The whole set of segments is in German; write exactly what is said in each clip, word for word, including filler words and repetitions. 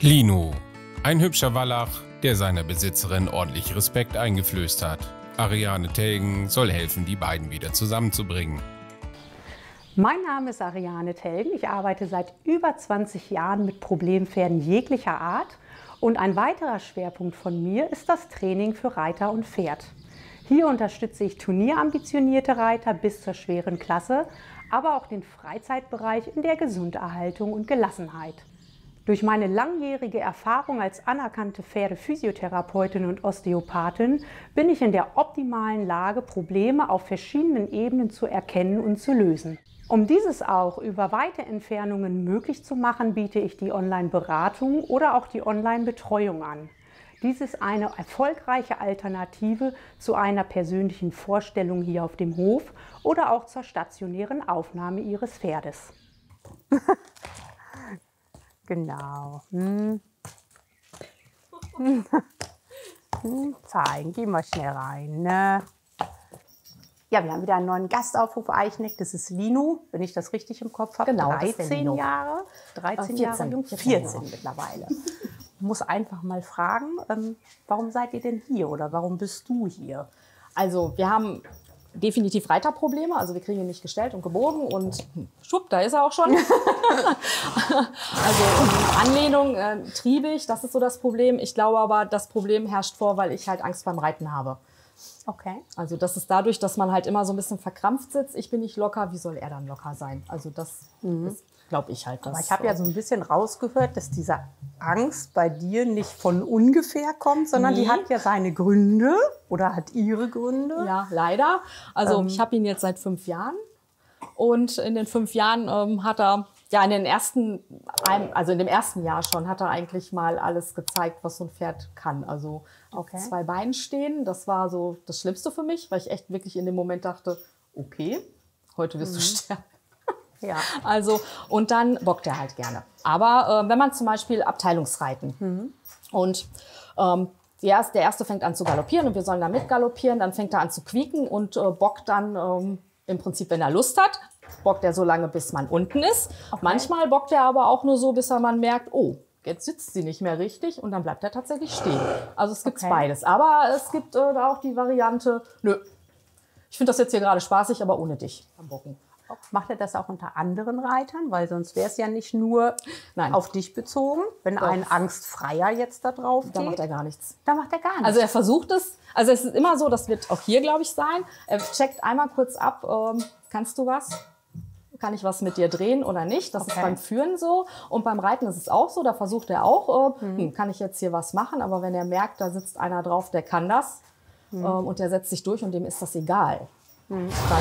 Lino, ein hübscher Wallach, der seiner Besitzerin ordentlich Respekt eingeflößt hat. Ariane Telgen soll helfen, die beiden wieder zusammenzubringen. Mein Name ist Ariane Telgen. Ich arbeite seit über zwanzig Jahren mit Problempferden jeglicher Art. Und ein weiterer Schwerpunkt von mir ist das Training für Reiter und Pferd. Hier unterstütze ich turnierambitionierte Reiter bis zur schweren Klasse, aber auch den Freizeitbereich in der Gesunderhaltung und Gelassenheit. Durch meine langjährige Erfahrung als anerkannte Pferdephysiotherapeutin und Osteopathin bin ich in der optimalen Lage, Probleme auf verschiedenen Ebenen zu erkennen und zu lösen. Um dieses auch über weite Entfernungen möglich zu machen, biete ich die Online-Beratung oder auch die Online-Betreuung an. Dies ist eine erfolgreiche Alternative zu einer persönlichen Vorstellung hier auf dem Hof oder auch zur stationären Aufnahme Ihres Pferdes. Genau. Hm. Hm, zeigen, gehen wir schnell rein. Ne? Ja, wir haben wieder einen neuen Gast auf Hof Eichneck. Das ist Lino, wenn ich das richtig im Kopf habe. Genau, dreizehn Jahre. dreizehn Jahre jung. vierzehn mittlerweile. Ich muss einfach mal fragen, ähm, warum seid ihr denn hier oder warum bist du hier? Also wir haben definitiv Reiterprobleme, also wir kriegen ihn nicht gestellt und gebogen und schwupp, da ist er auch schon. Also Anlehnung, äh, triebig, das ist so das Problem. Ich glaube aber, das Problem herrscht vor, weil ich halt Angst beim Reiten habe. Okay. Also das ist dadurch, dass man halt immer so ein bisschen verkrampft sitzt. Ich bin nicht locker, wie soll er dann locker sein? Also das mhm. ist, glaube ich halt. Das, aber ich habe ja so ein bisschen rausgehört, dass diese Angst bei dir nicht von ungefähr kommt, sondern nee. Die hat ja seine Gründe oder hat ihre Gründe. Ja, leider. Also ähm. ich habe ihn jetzt seit fünf Jahren und in den fünf Jahren ähm, hat er, ja in den ersten, also in dem ersten Jahr schon, hat er eigentlich mal alles gezeigt, was so ein Pferd kann. Also okay. auf zwei Beinen stehen, das war so das Schlimmste für mich, weil ich echt wirklich in dem Moment dachte, okay, heute wirst mhm. du sterben. Ja. Also, und dann bockt er halt gerne. Aber äh, wenn man zum Beispiel Abteilungsreiten mhm. und ähm, die erste, der erste fängt an zu galoppieren und wir sollen da mit galoppieren, dann fängt er an zu quieken und äh, bockt dann ähm, im Prinzip, wenn er Lust hat, bockt er so lange, bis man unten ist. Okay. Manchmal bockt er aber auch nur so, bis er man merkt, oh, jetzt sitzt sie nicht mehr richtig und dann bleibt er tatsächlich stehen. Also es gibt okay. beides. Aber es gibt äh, auch die Variante, nö, ich finde das jetzt hier gerade spaßig, aber ohne dich am Bocken. Macht er das auch unter anderen Reitern? Weil sonst wäre es ja nicht nur Nein. auf dich bezogen. Wenn Doch. ein Angstfreier jetzt da drauf geht. Da macht er gar nichts. Da macht er gar nichts. Also er versucht es. Also es ist immer so, das wird auch hier, glaube ich, sein. Er checkt einmal kurz ab, ähm, kannst du was? Kann ich was mit dir drehen oder nicht? Das okay. ist beim Führen so. Und beim Reiten ist es auch so. Da versucht er auch, äh, hm, kann ich jetzt hier was machen? Aber wenn er merkt, da sitzt einer drauf, der kann das. Hm. Ähm, und der setzt sich durch und dem ist das egal. Hm. Dann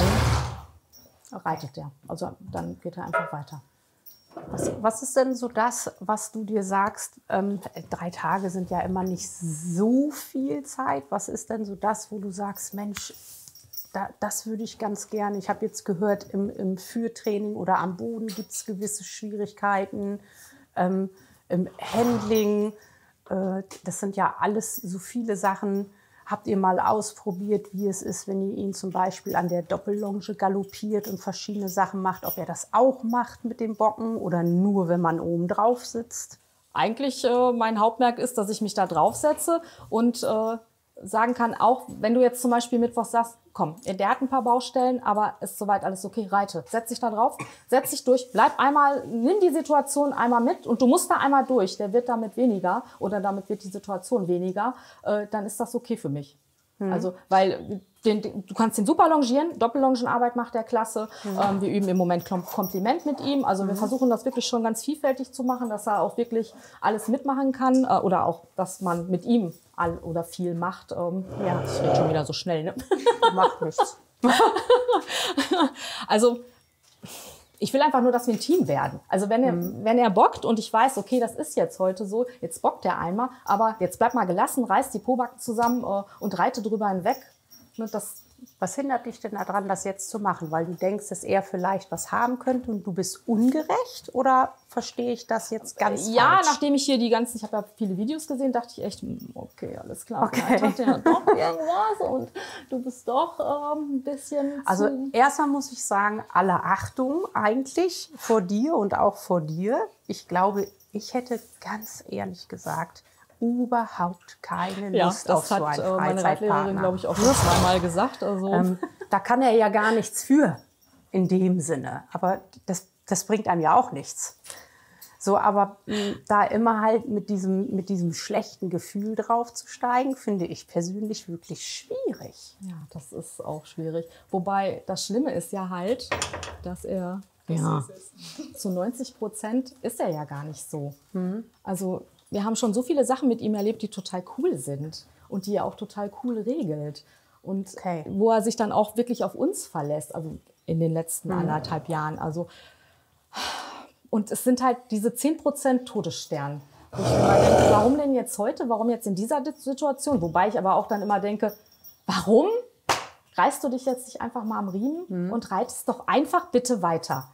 reitet der. Also dann geht er einfach weiter. Was, was ist denn so das, was du dir sagst, ähm, drei Tage sind ja immer nicht so viel Zeit. Was ist denn so das, wo du sagst, Mensch, da, das würde ich ganz gerne. Ich habe jetzt gehört, im, im Führtraining oder am Boden gibt es gewisse Schwierigkeiten. Ähm, im Handling, äh, das sind ja alles so viele Sachen. Habt ihr mal ausprobiert, wie es ist, wenn ihr ihn zum Beispiel an der Doppellonge galoppiert und verschiedene Sachen macht, ob er das auch macht mit dem Bocken oder nur, wenn man oben drauf sitzt? Eigentlich äh, mein Hauptmerk ist, dass ich mich da drauf setze und äh, sagen kann, auch wenn du jetzt zum Beispiel Mittwoch sagst, komm, der hat ein paar Baustellen, aber ist soweit alles okay, reite. Setz dich da drauf, setz dich durch, bleib einmal, nimm die Situation einmal mit und du musst da einmal durch. Der wird damit weniger oder damit wird die Situation weniger, äh, dann ist das okay für mich. Mhm. Also, weil den, den, du kannst den super longieren, Doppellongenarbeit macht der klasse. Mhm. Ähm, wir üben im Moment Kompliment mit ihm. Also mhm. wir versuchen das wirklich schon ganz vielfältig zu machen, dass er auch wirklich alles mitmachen kann äh, oder auch, dass man mit ihm all oder viel macht. Ähm, ja, das wird schon wieder so schnell, ne? Macht nichts. Also ich will einfach nur, dass wir ein Team werden. Also wenn er, mhm. wenn er bockt und ich weiß, okay, das ist jetzt heute so, jetzt bockt er einmal, aber jetzt bleib mal gelassen, reiß die Pobacken zusammen äh, und reite drüber hinweg. Ne, das, was hindert dich denn daran, das jetzt zu machen? Weil du denkst, dass er vielleicht was haben könnte und du bist ungerecht? Oder verstehe ich das jetzt ganz Ja, falsch? Nachdem ich hier die ganzen, ich habe ja viele Videos gesehen, dachte ich echt, okay, alles klar. Okay. Vielleicht hat der doch irgendwas und du bist doch ähm, ein bisschen Also erstmal muss ich sagen, alle Achtung eigentlich vor dir und auch vor dir. ich glaube, ich hätte ganz ehrlich gesagt überhaupt keine Ja, Lust auf das so hat einen äh, meine Reitlehrerin, Freizeitpartner. glaube ich, auch schon zweimal gesagt. Also, Ähm, da kann er ja gar nichts für in dem Sinne. Aber das, das bringt einem ja auch nichts. So, aber mh, da immer halt mit diesem, mit diesem schlechten Gefühl draufzusteigen, finde ich persönlich wirklich schwierig. ja, das ist auch schwierig. Wobei das Schlimme ist ja halt, dass er Ja. zu neunzig Prozent ist er ja gar nicht so. Also wir haben schon so viele Sachen mit ihm erlebt, die total cool sind und die er auch total cool regelt. Und Okay. wo er sich dann auch wirklich auf uns verlässt, also in den letzten anderthalb Jahren. Also, und es sind halt diese zehn Prozent Todesstern. Wo ich mir immer denke, warum denn jetzt heute? Warum jetzt in dieser Situation? Wobei ich aber auch dann immer denke, warum reißt du dich jetzt nicht einfach mal am Riemen und reitest doch einfach bitte weiter?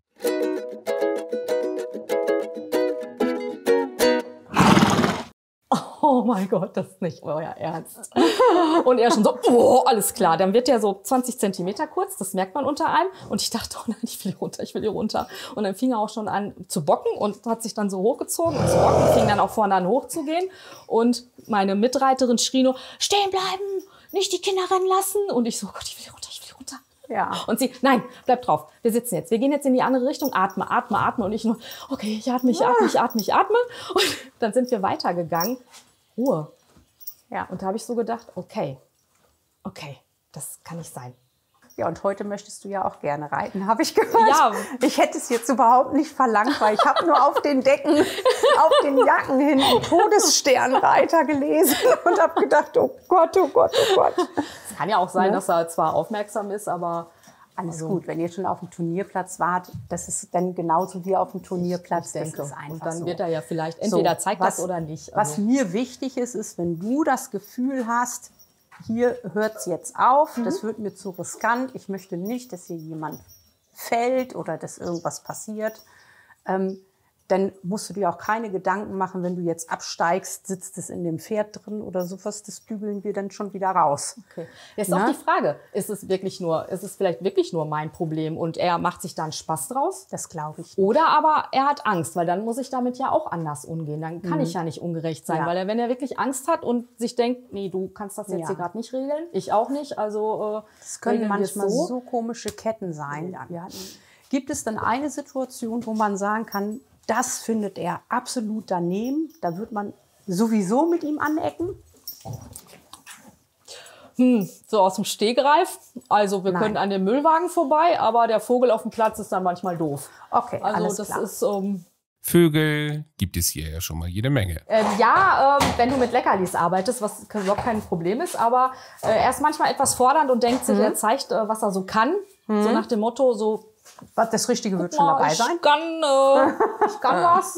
Oh mein Gott, das ist nicht euer Ernst. Und er schon so, oh, alles klar. Dann wird der so zwanzig Zentimeter kurz, das merkt man unter einem. Und ich dachte, oh nein, ich will hier runter, ich will hier runter. Und dann fing er auch schon an zu bocken und hat sich dann so hochgezogen und zu bocken, fing dann auch vorne an hochzugehen. Und meine Mitreiterin schrie nur, stehen bleiben, nicht die Kinder rennen lassen. Und ich so, oh Gott, ich will hier runter, ich will hier runter. Ja. Und sie, nein, bleib drauf. Wir sitzen jetzt. Wir gehen jetzt in die andere Richtung. Atme, atme, atme. Und ich nur, okay, ich atme, ich atme, ich atme, ich atme. Und dann sind wir weitergegangen. Ruhe. Ja. Und da habe ich so gedacht, okay, okay, das kann nicht sein. Ja, und heute möchtest du ja auch gerne reiten, habe ich gehört. Ja. Ich hätte es jetzt überhaupt nicht verlangt, weil ich habe nur auf den Decken, auf den Jacken hinten Todessternreiter gelesen und habe gedacht, oh Gott, oh Gott, oh Gott. Es kann ja auch sein, Ne? dass er zwar aufmerksam ist, aber Alles Also- gut, wenn ihr schon auf dem Turnierplatz wart, das ist dann genauso wie auf dem Turnierplatz. ich denke, das ist einfach und dann so. wird er ja vielleicht, entweder So, zeigt was- das oder nicht. Was Also, mir wichtig ist, ist, wenn du das Gefühl hast, hier hört es jetzt auf, Mhm. das wird mir zu riskant, ich möchte nicht, dass hier jemand fällt oder dass irgendwas passiert, ähm, dann musst du dir auch keine Gedanken machen, wenn du jetzt absteigst, sitzt es in dem Pferd drin oder sowas, das bügeln wir dann schon wieder raus. okay. Jetzt Ne? auch die Frage, ist es wirklich nur, ist es vielleicht wirklich nur mein Problem und er macht sich da einen Spaß draus? Das glaube ich. Oder aber er hat Angst, weil dann muss ich damit ja auch anders umgehen. Dann kann ich ja nicht ungerecht sein, Ja. weil er, wenn er wirklich Angst hat und sich denkt, nee, du kannst das jetzt Ja. hier gerade nicht regeln, ich auch nicht, also äh, Das können regeln wir es manchmal so. komische Ketten sein. Wir hatten, gibt es dann eine Situation, wo man sagen kann, das findet er absolut daneben, da wird man sowieso mit ihm anecken? Hm, so aus dem Stegreif. Also wir Nein. können an dem Müllwagen vorbei, aber der Vogel auf dem Platz ist dann manchmal doof. Okay, Also alles das klar. ist ähm, Vögel gibt es hier ja schon mal jede Menge. ähm, ja, ähm, wenn du mit Leckerlis arbeitest, was überhaupt kein Problem ist, aber äh, er ist manchmal etwas fordernd und denkt sich, er zeigt, äh, was er so kann. So nach dem Motto, so Was, das Richtige wird schon "Oh, dabei ich sein. kann, äh, ich kann was.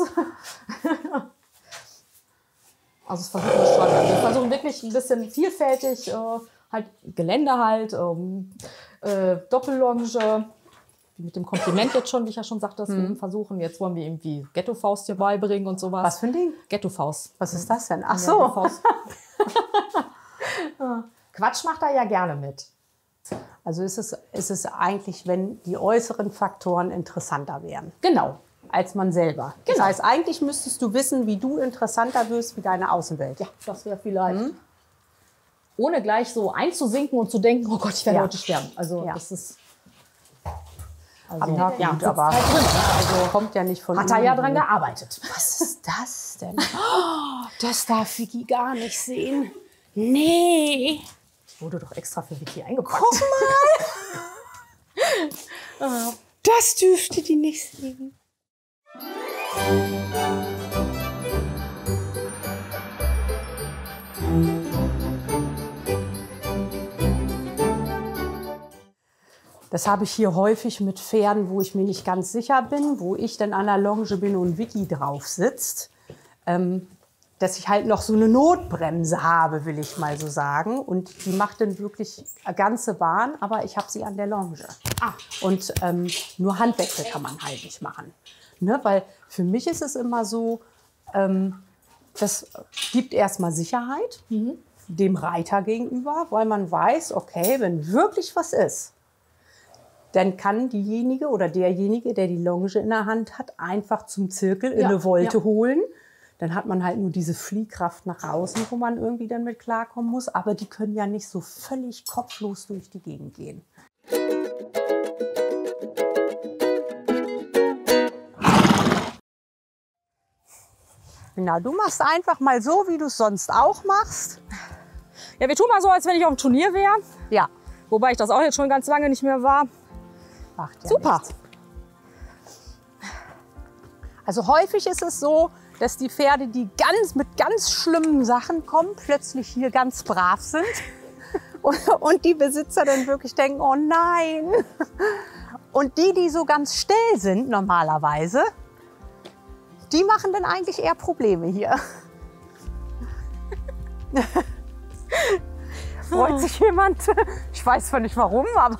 Also das versuchen wir schon. Wir versuchen wirklich ein bisschen vielfältig, äh, halt Gelände halt, ähm, äh, Doppellonge, wie mit dem Kompliment jetzt schon, wie ich ja schon sagte, dass wir ihm versuchen. Jetzt wollen wir irgendwie Ghetto-Faust hier beibringen und sowas. Was für ein Ding? Ghetto-Faust. Was ist das denn? Ach Ja, so. die Faust. Quatsch macht er ja gerne mit. Also ist es, ist es eigentlich, wenn die äußeren Faktoren interessanter wären Genau. als man selber. Das Genau. heißt, eigentlich müsstest du wissen, wie du interessanter wirst wie deine Außenwelt. Ja, das wäre vielleicht. Ohne gleich so einzusinken und zu denken, oh Gott, ich werde Ja. heute sterben. Also Ja. das ist. Aber Also, ja, ja, gut, sitzt aber halt drin, ne? Also kommt ja nicht von hat er ja unten. dran gearbeitet. Was ist das denn? Das darf Vicky gar nicht sehen. Nee. Wurde doch extra für Vicky eingepackt. Guck mal. Das dürfte die nicht sehen. Das habe ich hier häufig mit Pferden, wo ich mir nicht ganz sicher bin, wo ich dann an der Longe bin und Vicky drauf sitzt. Ähm, dass ich halt noch so eine Notbremse habe, will ich mal so sagen. Und die macht dann wirklich eine ganze Bahn, aber ich habe sie an der Longe. Ah. Und ähm, nur Handwechsel kann man halt nicht machen. Ne? Weil für mich ist es immer so, ähm, das gibt erstmal Sicherheit dem Reiter gegenüber, weil man weiß, okay, wenn wirklich was ist, dann kann diejenige oder derjenige, der die Longe in der Hand hat, einfach zum Zirkel in Ja, eine Volte ja. holen. Dann hat man halt nur diese Fliehkraft nach außen, wo man irgendwie dann mit klarkommen muss. Aber die können ja nicht so völlig kopflos durch die Gegend gehen. Na, du machst einfach mal so, wie du es sonst auch machst. Ja, wir tun mal so, als wenn ich auf dem Turnier wäre. Ja, Wobei ich das auch jetzt schon ganz lange nicht mehr war. macht ja Super. nichts. Also häufig ist es so, dass die Pferde, die ganz mit ganz schlimmen Sachen kommen, plötzlich hier ganz brav sind. Und, und die Besitzer dann wirklich denken, oh nein. Und die, die so ganz still sind normalerweise, die machen dann eigentlich eher Probleme hier. Freut sich jemand? Ich weiß zwar nicht warum, aber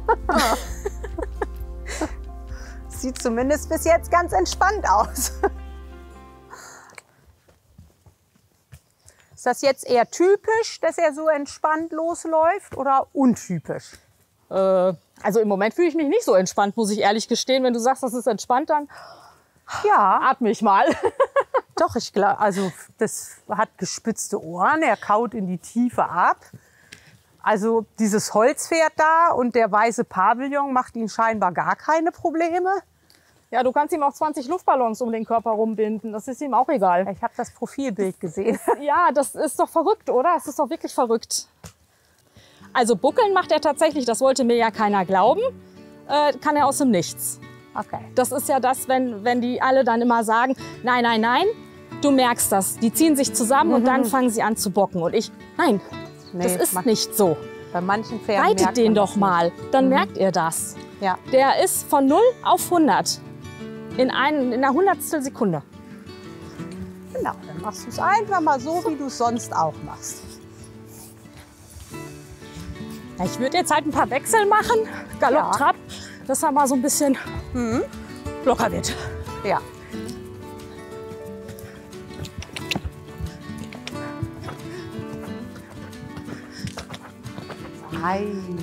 sieht zumindest bis jetzt ganz entspannt aus. Ist das jetzt eher typisch, dass er so entspannt losläuft oder untypisch? Äh, also im Moment fühle ich mich nicht so entspannt, muss ich ehrlich gestehen. Wenn du sagst, das ist entspannt, dann Ja, atme ich mal. doch, ich glaube, also das hat gespitzte Ohren, er kaut in die Tiefe ab. Also dieses Holzpferd da und der weiße Pavillon macht ihm scheinbar gar keine Probleme. Ja, du kannst ihm auch zwanzig Luftballons um den Körper rumbinden. Das ist ihm auch egal. Ich habe das Profilbild gesehen. Ja, das ist doch verrückt, oder? Es ist doch wirklich verrückt. Also buckeln macht er tatsächlich, das wollte mir ja keiner glauben, äh, kann er aus dem Nichts. Okay. Das ist ja das, wenn, wenn die alle dann immer sagen, nein, nein, nein, du merkst das. Die ziehen sich zusammen und dann fangen sie an zu bocken. Und ich, nein, Nee, das ist macht- nicht so. Bei manchen Pferden Reitet merkt den man das doch mal, nicht. dann merkt ihr das. Ja. Der ist von null auf hundert in, ein, in einer Hundertstel Sekunde. Genau, dann machst du es einfach mal so, wie du es sonst auch machst. Ja, ich würde jetzt halt ein paar Wechsel machen, Galopp, Ja. Trab, dass er mal so ein bisschen locker wird. Ja. Fein.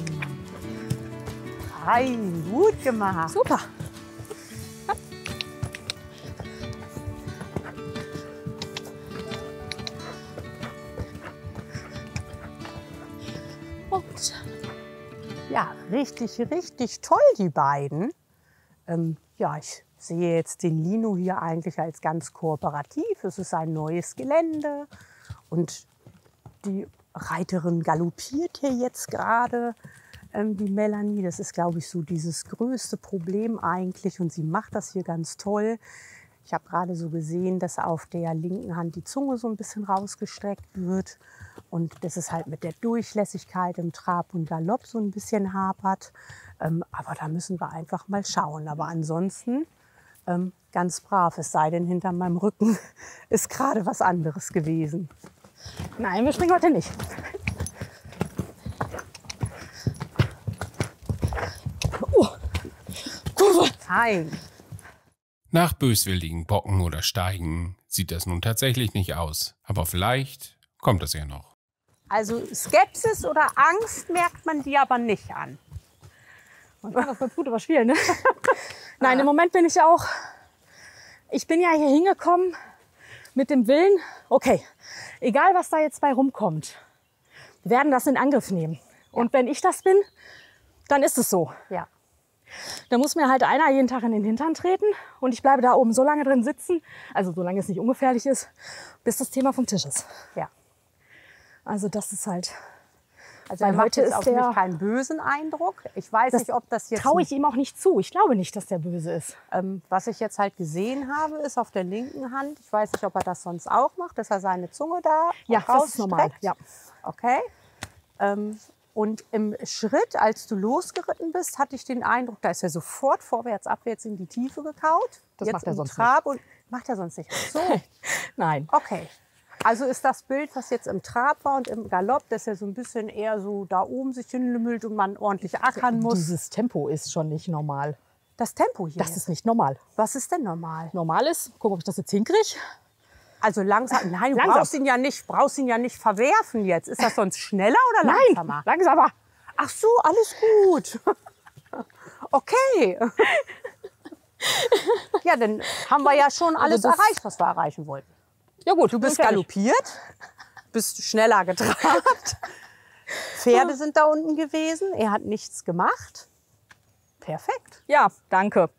Fein, gut gemacht. Super. Und Ja, richtig, richtig toll, die beiden. Ähm, ja, ich sehe jetzt den Lino hier eigentlich als ganz kooperativ. Es ist ein neues Gelände und die Reiterin galoppiert hier jetzt gerade, ähm, die Melanie. Das ist, glaube ich, so dieses größte Problem eigentlich und sie macht das hier ganz toll. Ich habe gerade so gesehen, dass auf der linken Hand die Zunge so ein bisschen rausgestreckt wird und dass es halt mit der Durchlässigkeit im Trab und Galopp so ein bisschen hapert. Ähm, aber da müssen wir einfach mal schauen. Aber ansonsten ähm, ganz brav, es sei denn, hinter meinem Rücken ist gerade was anderes gewesen. nein, wir springen heute nicht. Oh, Kurve. Fein. Nach böswilligen Bocken oder Steigen sieht das nun tatsächlich nicht aus. Aber vielleicht kommt es ja noch. Also Skepsis oder Angst merkt man die aber nicht an. Man kann das ganz gut überspielen, ne? Nein, im Moment bin ich auch, ich bin ja hier hingekommen mit dem Willen, okay, egal was da jetzt bei rumkommt, wir werden das in Angriff nehmen. Und wenn ich das bin, dann ist es so. Ja. Da muss mir halt einer jeden Tag in den Hintern treten und ich bleibe da oben so lange drin sitzen, also solange es nicht ungefährlich ist, bis das Thema vom Tisch ist. Ja. Also das ist halt, Also Weil er macht heute jetzt ist auf der- mich keinen bösen Eindruck. Ich weiß Das nicht, ob das jetzt... traue ich ihm auch nicht zu. Ich glaube nicht, dass der böse ist. Ähm, was ich jetzt halt gesehen habe, ist auf der linken Hand, ich weiß nicht, ob er das sonst auch macht, dass er seine Zunge da Ja, das ist normal. rausstreckt. Ja. Okay. Ähm, und im Schritt, als du losgeritten bist, hatte ich den Eindruck, da ist er sofort vorwärts, abwärts in die Tiefe gekaut. Das jetzt macht er im sonst Trab und macht er sonst nicht. Ach so, Nein. okay. Also ist das Bild, was jetzt im Trab war und im Galopp, dass er so ein bisschen eher so da oben sich hinlümmelt und man ordentlich ackern muss. Dieses Tempo ist schon nicht normal. Das Tempo hier. Das ist nicht normal. Was ist denn normal? Normal ist, guck, ob ich das jetzt hinkriege. Also langsam. Nein, du Langsam. brauchst ihn ja nicht, brauchst ihn ja nicht verwerfen jetzt. Ist das sonst schneller oder Nein, langsamer? langsamer. Ach so, alles gut. okay. Ja, dann haben wir ja schon alles Also das- erreicht, was wir erreichen wollten. Ja gut, du bist galoppiert, bist schneller getrabt. Pferde sind da unten gewesen, er hat nichts gemacht. Perfekt. Ja, danke.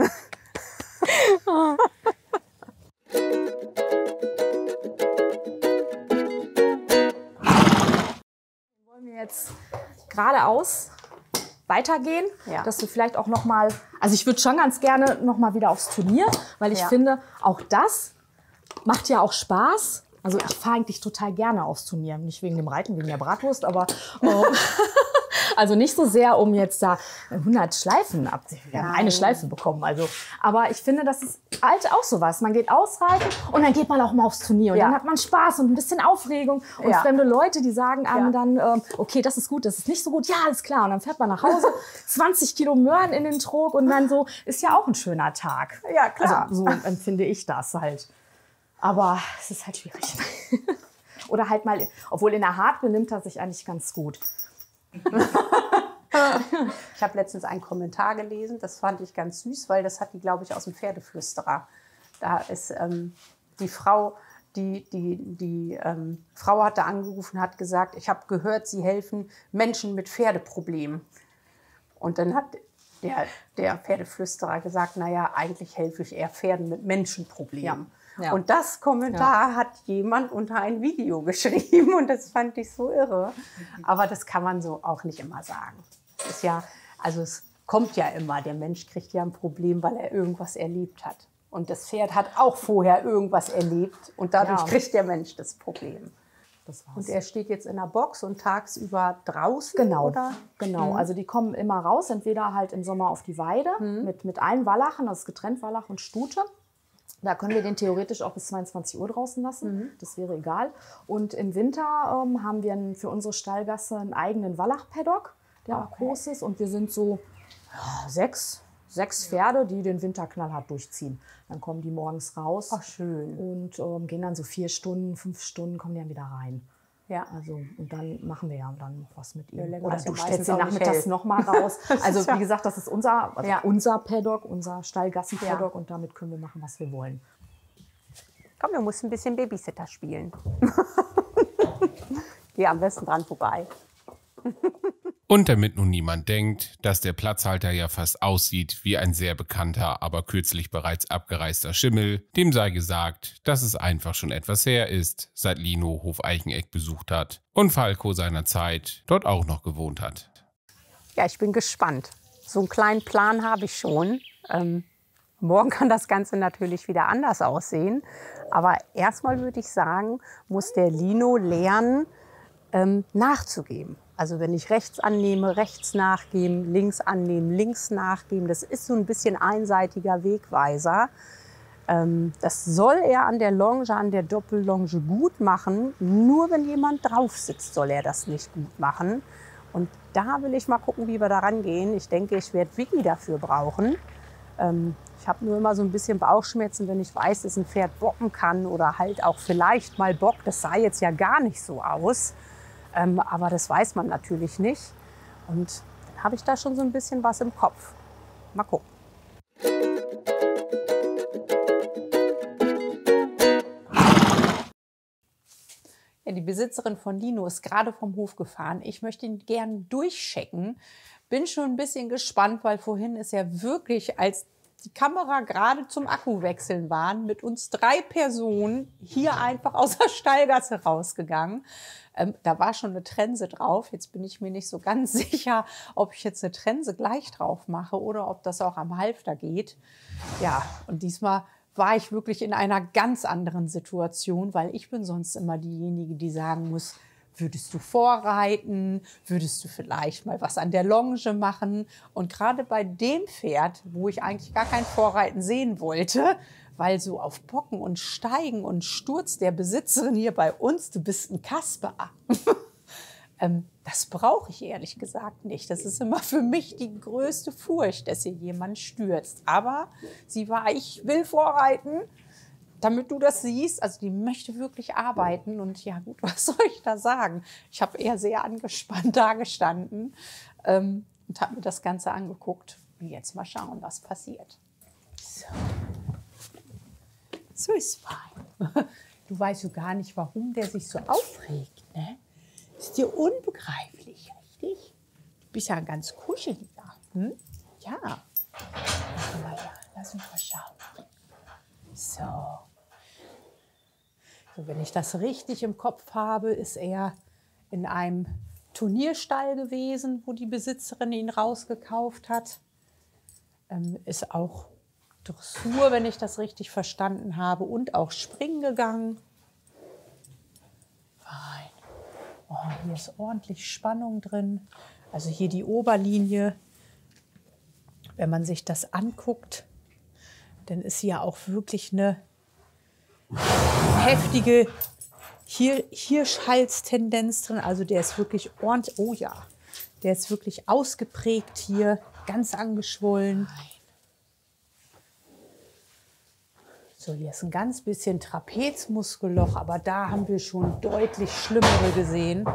Wollen wir jetzt geradeaus weitergehen, Ja. dass wir vielleicht auch noch mal, also ich würde schon ganz gerne noch mal wieder aufs Turnier, weil ich Ja. finde, auch das macht ja auch Spaß. Also ich fahre eigentlich total gerne aufs Turnier, nicht wegen dem Reiten, wegen der Bratwurst, aber oh, also nicht so sehr, um jetzt da hundert Schleifen ab. Wir haben Nein. eine Schleife bekommen, also. Aber ich finde, das ist halt auch sowas. Man geht ausreiten und dann geht man auch mal aufs Turnier und Ja. dann hat man Spaß und ein bisschen Aufregung und Ja. fremde Leute, die sagen einem Ja. dann, ähm, okay, das ist gut, das ist nicht so gut, ja, alles klar. Und dann fährt man nach Hause, zwanzig Kilo Möhren in den Trog und dann so, ist ja auch ein schöner Tag. Ja, klar. Also so empfinde ich das halt. Aber es ist halt schwierig. Oder halt mal, obwohl in der Hart benimmt er sich eigentlich ganz gut. Ich habe letztens einen Kommentar gelesen, das fand ich ganz süß, weil das hat die, glaube ich, aus dem Pferdeflüsterer. Da ist ähm, die Frau, die, die, die ähm, Frau hatte angerufen, hat gesagt, ich habe gehört, Sie helfen Menschen mit Pferdeproblemen. Und dann hat der, der Pferdeflüsterer gesagt, naja, eigentlich helfe ich eher Pferden mit Menschenproblemen. Ja. Ja. Und das Kommentar hat jemand unter ein Video geschrieben und das fand ich so irre. Aber das kann man so auch nicht immer sagen. Es ist ja, also es kommt ja immer, der Mensch kriegt ja ein Problem, weil er irgendwas erlebt hat. Und das Pferd hat auch vorher irgendwas erlebt und dadurch Ja. kriegt der Mensch das Problem. Das war's. Und er steht jetzt in der Box und tagsüber draußen, Genau, oder? genau. Also die kommen immer raus, entweder halt im Sommer auf die Weide mit, mit allen Wallachen, das ist getrennt Wallach und Stute. Da können wir den theoretisch auch bis zweiundzwanzig Uhr draußen lassen, das wäre egal. Und im Winter ähm, haben wir einen, für unsere Stallgasse einen eigenen Wallach-Paddock, der auch groß ist. Und wir sind so ja, sechs, sechs Pferde, die den Winter knallhart durchziehen. Dann kommen die morgens raus. Ach, schön. Und ähm, gehen dann so vier Stunden, fünf Stunden, kommen die dann wieder rein. Ja. Also, und dann machen wir ja dann noch was mit ihm. länger Oder ist ja du meistens stellst ihn auch nicht nachmittags hell. noch mal raus. Also wie gesagt, das ist unser, also Ja. unser Paddock, unser Stallgassen-Paddock Ja. und damit können wir machen, was wir wollen. Komm, wir müssen ein bisschen Babysitter spielen. Geh am besten dran vorbei. Und damit nun niemand denkt, dass der Platzhalter ja fast aussieht wie ein sehr bekannter, aber kürzlich bereits abgereister Schimmel, dem sei gesagt, dass es einfach schon etwas her ist, seit Lino Hof Eicheneck besucht hat und Falco seinerzeit dort auch noch gewohnt hat. Ja, ich bin gespannt. So einen kleinen Plan habe ich schon. Ähm, morgen kann das Ganze natürlich wieder anders aussehen. Aber erstmal würde ich sagen, muss der Lino lernen, ähm, nachzugeben. Also wenn ich rechts annehme, rechts nachgeben, links annehmen, links nachgeben. Das ist so ein bisschen einseitiger Wegweiser. Ähm, das soll er an der Longe, an der Doppellonge gut machen. Nur wenn jemand drauf sitzt, soll er das nicht gut machen. Und da will ich mal gucken, wie wir da rangehen. Ich denke, ich werde Vicky dafür brauchen. Ähm, ich habe nur immer so ein bisschen Bauchschmerzen, wenn ich weiß, dass ein Pferd bocken kann oder halt auch vielleicht mal bockt. Das sah jetzt ja gar nicht so aus. Ähm, aber das weiß man natürlich nicht. Und dann habe ich da schon so ein bisschen was im Kopf. Mal gucken. Ja, die Besitzerin von Lino ist gerade vom Hof gefahren. Ich möchte ihn gern durchchecken. Bin schon ein bisschen gespannt, weil vorhin ist ja wirklich, als die Kamera gerade zum Akkuwechseln waren, mit uns drei Personen hier einfach aus der Stallgasse rausgegangen. Ähm, da war schon eine Trense drauf. Jetzt bin ich mir nicht so ganz sicher, ob ich jetzt eine Trense gleich drauf mache oder ob das auch am Halfter geht. Ja, und diesmal war ich wirklich in einer ganz anderen Situation, weil ich bin sonst immer diejenige, die sagen muss, würdest du vorreiten? Würdest du vielleicht mal was an der Longe machen? Und gerade bei dem Pferd, wo ich eigentlich gar kein Vorreiten sehen wollte, weil so auf Bocken und Steigen und Sturz der Besitzerin hier bei uns, du bist ein Kasper. ähm, das brauche ich ehrlich gesagt nicht. Das ist immer für mich die größte Furcht, dass hier jemand stürzt. Aber sie war, ich will vorreiten. Damit du das siehst, also die möchte wirklich arbeiten und ja gut, was soll ich da sagen? Ich habe eher sehr angespannt da gestanden ähm, und habe mir das Ganze angeguckt. Jetzt mal schauen, was passiert. So, so ist fein. Du weißt so gar nicht, warum der sich so aufregt, ne? Ist dir unbegreiflich, richtig? Du bist ja ein ganz kuscheliger. Hm? Ja. Lass mal, ja. Lass uns mal schauen. So. So, wenn ich das richtig im Kopf habe, ist er in einem Turnierstall gewesen, wo die Besitzerin ihn rausgekauft hat. Ähm, ist auch Dressur, wenn ich das richtig verstanden habe, und auch Springen gegangen. Fein. Oh, hier ist ordentlich Spannung drin. Also hier die Oberlinie. Wenn man sich das anguckt, dann ist hier auch wirklich eine heftige Hir Hirschhalstendenz drin. Also der ist wirklich ordentlich, oh ja, der ist wirklich ausgeprägt hier, ganz angeschwollen. So, hier ist ein ganz bisschen Trapezmuskelloch, aber da haben wir schon deutlich schlimmere gesehen.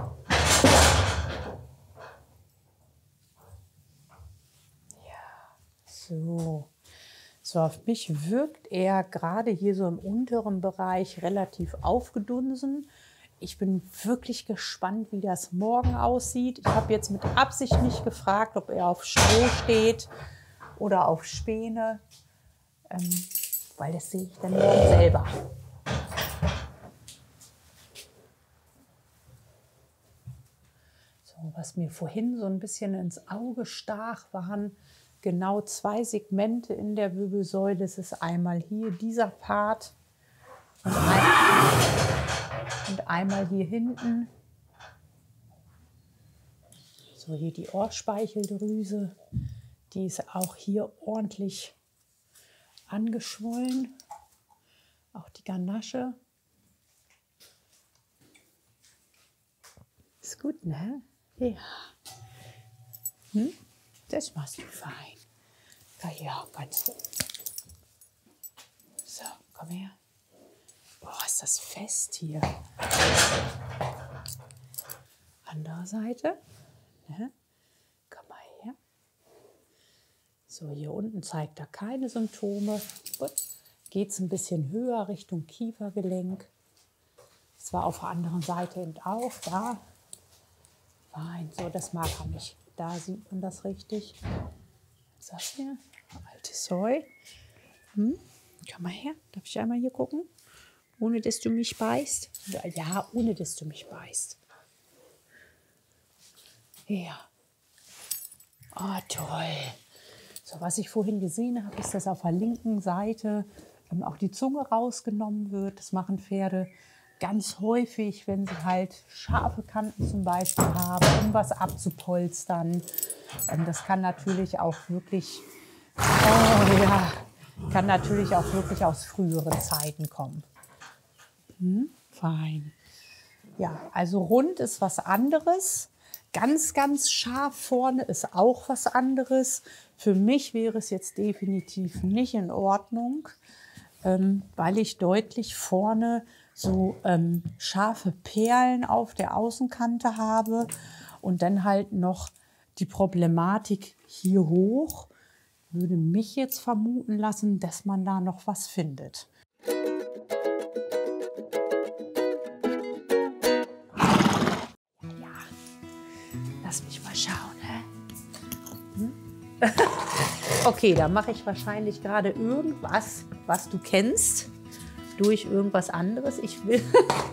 Ja, so. So, auf mich wirkt er gerade hier so im unteren Bereich relativ aufgedunsen. Ich bin wirklich gespannt, wie das morgen aussieht. Ich habe jetzt mit Absicht nicht gefragt, ob er auf Stroh steht oder auf Späne, ähm, weil das sehe ich dann morgen selber. So, was mir vorhin so ein bisschen ins Auge stach, waren genau zwei Segmente in der Wirbelsäule. Das ist einmal hier dieser Part und, ein, und einmal hier hinten. So, hier die Ohrspeicheldrüse. Die ist auch hier ordentlich angeschwollen. Auch die Ganasche. Ist gut, ne? Ja. Hm? Das machst du fein. Ja, kannst du. So, komm her. Boah, ist das fest hier. Andere Seite. Ne? Komm mal her. So, hier unten zeigt er keine Symptome. Gut. Geht es ein bisschen höher Richtung Kiefergelenk. Das war auf der anderen Seite eben auch da. Fein. So, das mag er nicht. Da sieht man das richtig. Was ist das hier? Alte Säu. Hm? Komm mal her. Darf ich einmal hier gucken? Ohne, dass du mich beißt? Ja, ohne, dass du mich beißt. Ja. Oh, toll. So, was ich vorhin gesehen habe, ist, dass auf der linken Seite ähm, auch die Zunge rausgenommen wird. Das machen Pferde ganz häufig, wenn sie halt scharfe Kanten zum Beispiel haben, um was abzupolstern. Ähm, das kann natürlich auch wirklich, oh ja, kann natürlich auch wirklich aus früheren Zeiten kommen. Hm, fein. Ja, also rund ist was anderes. Ganz, ganz scharf vorne ist auch was anderes. Für mich wäre es jetzt definitiv nicht in Ordnung, ähm, weil ich deutlich vorne so ähm, scharfe Perlen auf der Außenkante habe und dann halt noch die Problematik hier hoch. Würde mich jetzt vermuten lassen, dass man da noch was findet. Ja, lass mich mal schauen. Hä? Hm? Okay, da mache ich wahrscheinlich gerade irgendwas, was du kennst, durch irgendwas anderes. Ich will.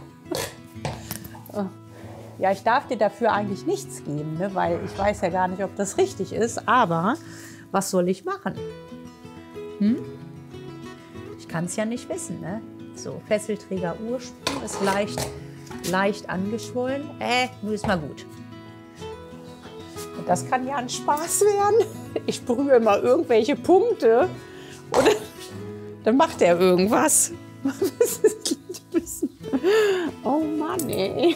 Ja, ich darf dir dafür eigentlich nichts geben, ne? Weil ich weiß ja gar nicht, ob das richtig ist. Aber was soll ich machen? Hm? Ich kann es ja nicht wissen. Ne? So, Fesselträger Ursprung ist leicht, leicht angeschwollen. Äh, nun ist mal gut. Und das kann ja ein Spaß werden. Ich berühre immer irgendwelche Punkte und dann macht er irgendwas. Oh Mann, ey.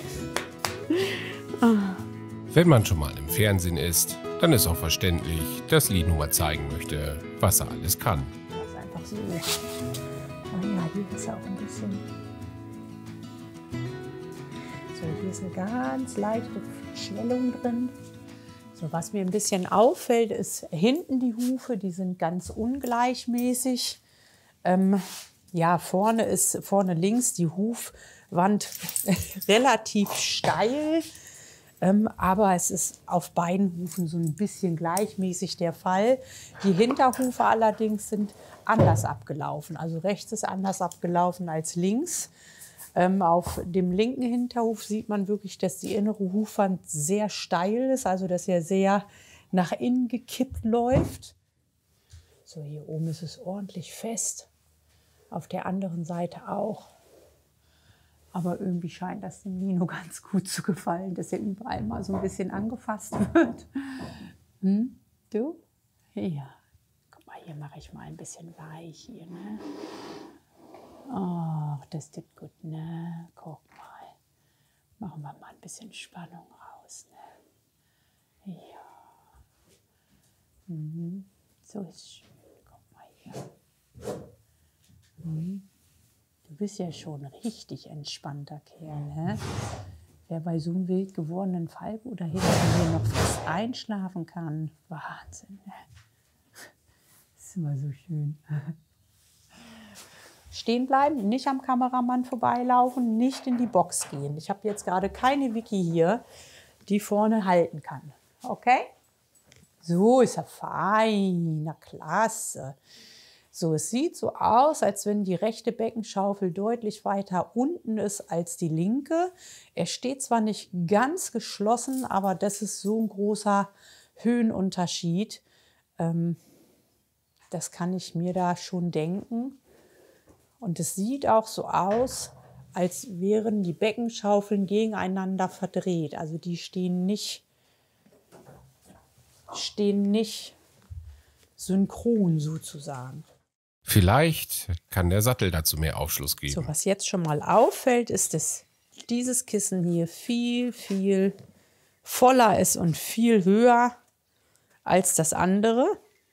Wenn man schon mal im Fernsehen ist, dann ist auch verständlich, dass Lino mal zeigen möchte, was er alles kann. Das ist einfach so. Oh ja, hier ist auch ein bisschen. So, hier ist eine ganz leichte Schwellung drin. So, was mir ein bisschen auffällt, ist hinten die Hufe, die sind ganz ungleichmäßig. Ähm, ja, vorne ist vorne links die Hufwand relativ steil, ähm, aber es ist auf beiden Hufen so ein bisschen gleichmäßig der Fall. Die Hinterhufe allerdings sind anders abgelaufen. Also rechts ist anders abgelaufen als links. Ähm, auf dem linken Hinterhuf sieht man wirklich, dass die innere Hufwand sehr steil ist, also dass er sehr nach innen gekippt läuft. So, hier oben ist es ordentlich fest, auf der anderen Seite auch. Aber irgendwie scheint das dem Lino ganz gut zu gefallen, dass er überall mal so ein bisschen angefasst wird. Hm? Du? Ja. Guck mal, hier mache ich mal ein bisschen weich hier, ne? Oh, das tut gut, ne? Guck mal. Machen wir mal ein bisschen Spannung raus, ne? Ja. Mhm. So ist schön. Guck mal hier. Mhm. Du bist ja schon ein richtig entspannter Kerl, hä? Wer bei so einem wild gewordenen Falk oder hinter mir noch fast einschlafen kann. Wahnsinn, ne? Das ist immer so schön. Stehen bleiben, nicht am Kameramann vorbeilaufen, nicht in die Box gehen. Ich habe jetzt gerade keine Vicky hier, die vorne halten kann. Okay? So ist er fein, na klasse. So, es sieht so aus, als wenn die rechte Beckenschaufel deutlich weiter unten ist als die linke. Er steht zwar nicht ganz geschlossen, aber das ist so ein großer Höhenunterschied. Ähm, das kann ich mir da schon denken. Und es sieht auch so aus, als wären die Beckenschaufeln gegeneinander verdreht. Also die stehen nicht, stehen nicht synchron sozusagen. Vielleicht kann der Sattel dazu mehr Aufschluss geben. So, was jetzt schon mal auffällt, ist, dass dieses Kissen hier viel, viel voller ist und viel höher als das andere.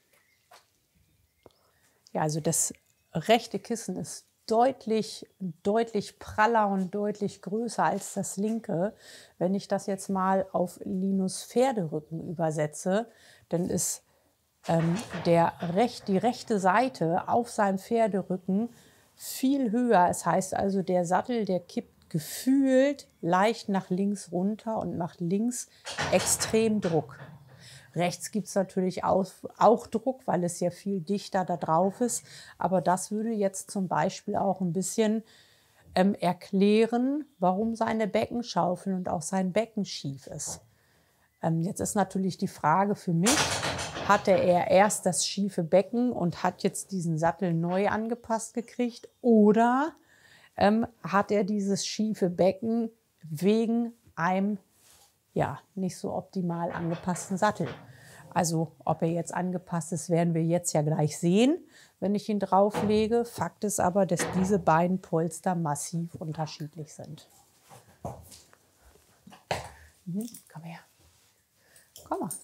Ja, also das rechte Kissen ist deutlich, deutlich praller und deutlich größer als das linke. Wenn ich das jetzt mal auf Linos Pferderücken übersetze, dann ist ähm, der Rech, die rechte Seite auf seinem Pferderücken viel höher. Es heißt also, der Sattel, der kippt gefühlt leicht nach links runter und macht links extrem Druck. Rechts gibt es natürlich auch, auch Druck, weil es ja viel dichter da drauf ist. Aber das würde jetzt zum Beispiel auch ein bisschen ähm, erklären, warum seine Beckenschaufel und auch sein Becken schief ist. Ähm, jetzt ist natürlich die Frage für mich, hatte er erst das schiefe Becken und hat jetzt diesen Sattel neu angepasst gekriegt? Oder ähm, hat er dieses schiefe Becken wegen einem ja, nicht so optimal angepassten Sattel? Also ob er jetzt angepasst ist, werden wir jetzt ja gleich sehen, wenn ich ihn drauflege. Fakt ist aber, dass diese beiden Polster massiv unterschiedlich sind. Mhm, komm her. Komm mal.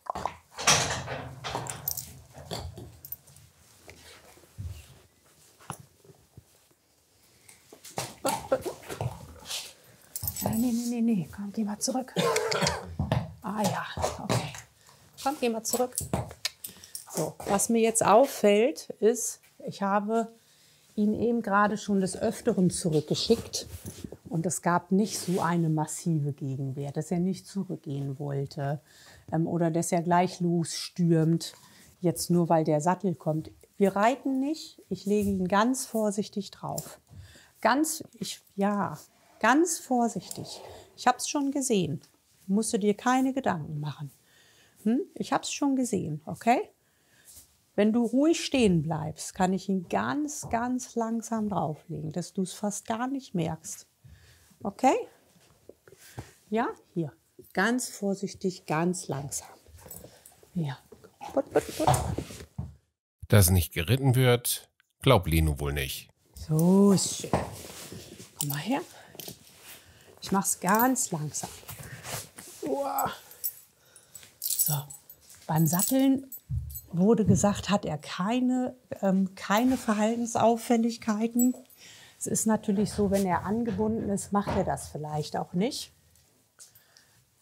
Nee, nee, nee, nee, komm, geh mal zurück. Ah ja, okay. Komm, geh mal zurück. So, was mir jetzt auffällt, ist, ich habe ihn eben gerade schon des Öfteren zurückgeschickt und es gab nicht so eine massive Gegenwehr, dass er nicht zurückgehen wollte ähm, oder dass er gleich losstürmt, jetzt nur weil der Sattel kommt. Wir reiten nicht, ich lege ihn ganz vorsichtig drauf. Ganz, ich, ja, ganz vorsichtig. Ich habe es schon gesehen. Musst du dir keine Gedanken machen. Hm? Ich habe es schon gesehen, okay? Wenn du ruhig stehen bleibst, kann ich ihn ganz, ganz langsam drauflegen, dass du es fast gar nicht merkst. Okay? Ja, hier. Ganz vorsichtig, ganz langsam. Ja. Put, put, put. Dass nicht geritten wird, glaubt Lino wohl nicht. So ist schön. Komm mal her. Ich mache es ganz langsam. Uah. So, beim Satteln wurde gesagt, hat er keine, ähm, keine Verhaltensauffälligkeiten. Es ist natürlich so, wenn er angebunden ist, macht er das vielleicht auch nicht.